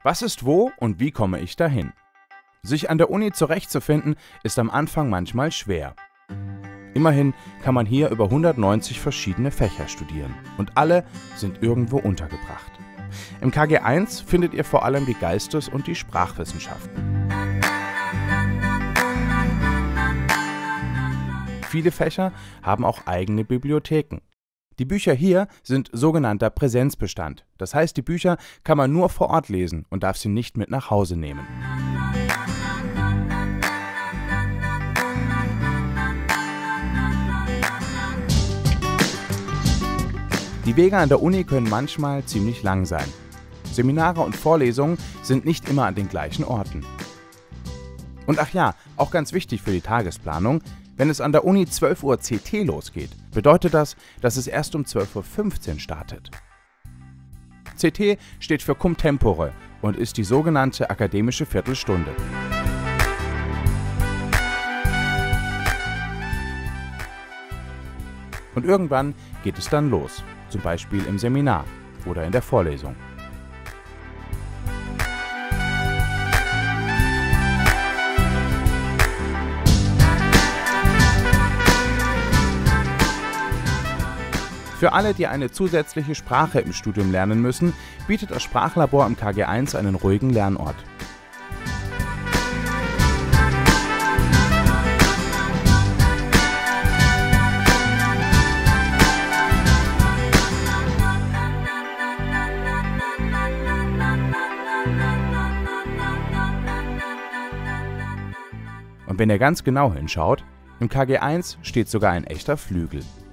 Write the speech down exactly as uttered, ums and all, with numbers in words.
Was ist wo und wie komme ich dahin? Sich an der Uni zurechtzufinden, ist am Anfang manchmal schwer. Immerhin kann man hier über hundertneunzig verschiedene Fächer studieren und alle sind irgendwo untergebracht. Im K G eins findet ihr vor allem die Geistes- und die Sprachwissenschaften. Viele Fächer haben auch eigene Bibliotheken. Die Bücher hier sind sogenannter Präsenzbestand. Das heißt, die Bücher kann man nur vor Ort lesen und darf sie nicht mit nach Hause nehmen. Die Wege an der Uni können manchmal ziemlich lang sein. Seminare und Vorlesungen sind nicht immer an den gleichen Orten. Und ach ja, auch ganz wichtig für die Tagesplanung: Wenn es an der Uni zwölf Uhr C T losgeht, bedeutet das, dass es erst um zwölf Uhr fünfzehn startet. C T steht für Cum Tempore und ist die sogenannte akademische Viertelstunde. Und irgendwann geht es dann los, zum Beispiel im Seminar oder in der Vorlesung. Für alle, die eine zusätzliche Sprache im Studium lernen müssen, bietet das Sprachlabor im K G eins einen ruhigen Lernort. Und wenn ihr ganz genau hinschaut, im K G eins steht sogar ein echter Flügel.